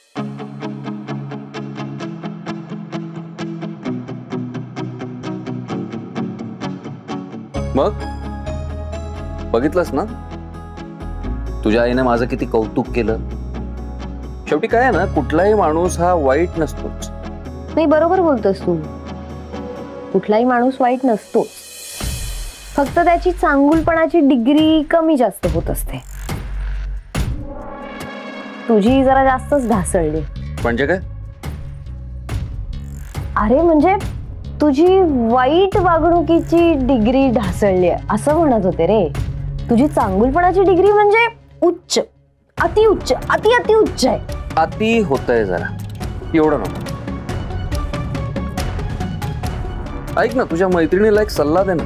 मग बघितलंस ना, तुझ्या आईने माझं किती कौतुक केलं. शेवटी काय आहे ना, कुठलाही माणूस हा वाईट नसतोच. नाही, बरोबर बोलतोस तू. कुठलाही माणूस वाईट नसतो, फक्त त्याची चांगुलपणाची डिग्री कमी जास्त होत असते. तुझी जरा जास्तच ढासळली. म्हणजे काय? अरे म्हणजे तुझी वाईट वागणुकीची डिग्री ढासळली असं म्हणत होते रे. तुझी चांगुलपणाची डिग्री म्हणजे उच्च, अति उच्च, अति अति उच्च आहे. अति होतंय जरा, एवढं नको. ऐक ना, तुझ्या मैत्रिणीला एक सल्ला दे ना.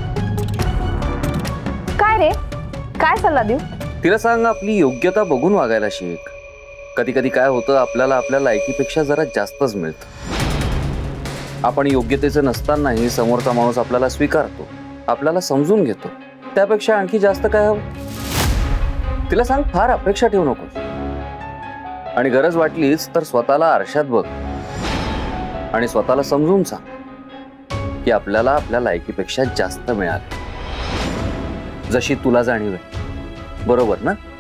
काय रे, काय सल्ला देऊ? तिला सांग, आपली योग्यता बघून वागायला शिक. कधी कधी काय होतं, आपल्याला आपल्या लायकीपेक्षा जरा जास्तच मिळतं. आपण योग्यतेचं नसतानाही समोरचा माणूस आपल्याला स्वीकारतो, आपल्याला समजून घेतो. त्यापेक्षा आणखी जास्त काय हवं? तिला सांग, फार अपेक्षा ठेवू नकोस. आणि गरज वाटलीच तर स्वतःला आरशात बघ आणि स्वतःला समजून सांग की आपल्याला आपल्या लायकीपेक्षा जास्त मिळालं, जशी तुला जाणीव आहे. बरोबर ना?